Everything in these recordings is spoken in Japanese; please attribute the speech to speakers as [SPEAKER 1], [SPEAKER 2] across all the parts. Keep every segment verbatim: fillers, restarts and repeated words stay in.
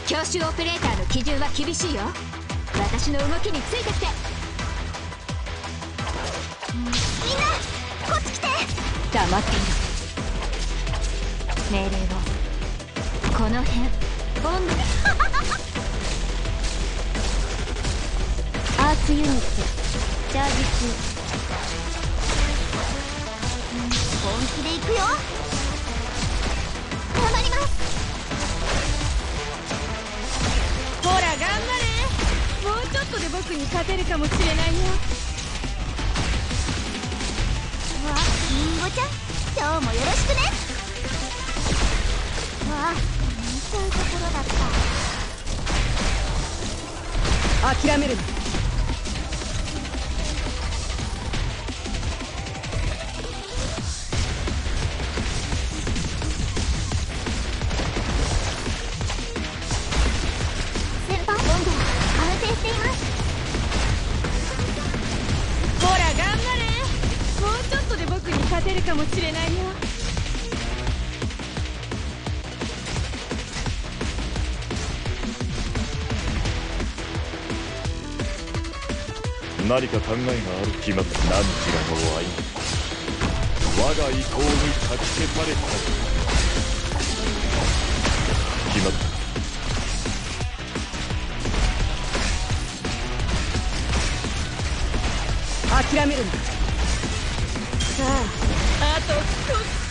[SPEAKER 1] 教習オペレーターの基準は厳しいよ。私の動きについてきて。
[SPEAKER 2] みんなこっち来て。
[SPEAKER 1] 黙っていろ。命令を。この辺ボンドアーツユニットチャージ中。
[SPEAKER 2] 本気で行くよ。頑張ります。
[SPEAKER 1] ほら頑張れ。もうちょっとで僕に勝てるかもしれないよ。
[SPEAKER 2] わあ、リンゴちゃん今日もよろしくね。わあ、見ちゃうところだった。
[SPEAKER 1] 諦めるな。
[SPEAKER 2] 先輩、ボンド完成しています。
[SPEAKER 1] ほら頑張れ。もうちょっとで僕に勝てるかもしれないよ。
[SPEAKER 3] 何か考えがある決まった何ちらの愛我が意向にかき消された決まった
[SPEAKER 1] 諦めるな。さあ、あと少し。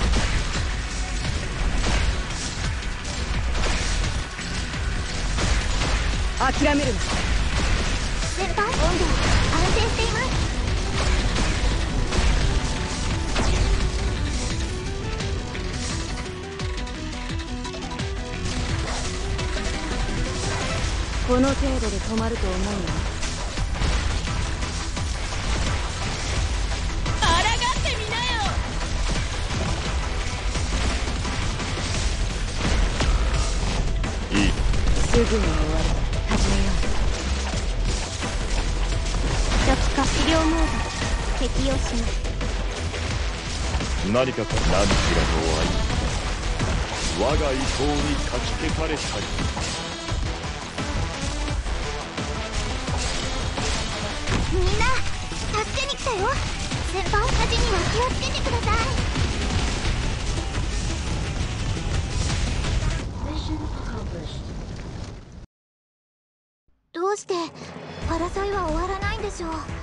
[SPEAKER 1] 諦めるな。
[SPEAKER 2] 先輩、ボンド完成しています。
[SPEAKER 1] この程度で止まると思うな。抗ってみなよ。
[SPEAKER 3] いい。
[SPEAKER 1] すぐに終わる。始めよう。
[SPEAKER 2] 初期化治療モード適用します。
[SPEAKER 3] 何かか何ちらの愛我が意向にかき消されたり
[SPEAKER 2] みんな助けに来たよ。先輩たちには気をつけてください。どうして争いは終わらないんでしょう。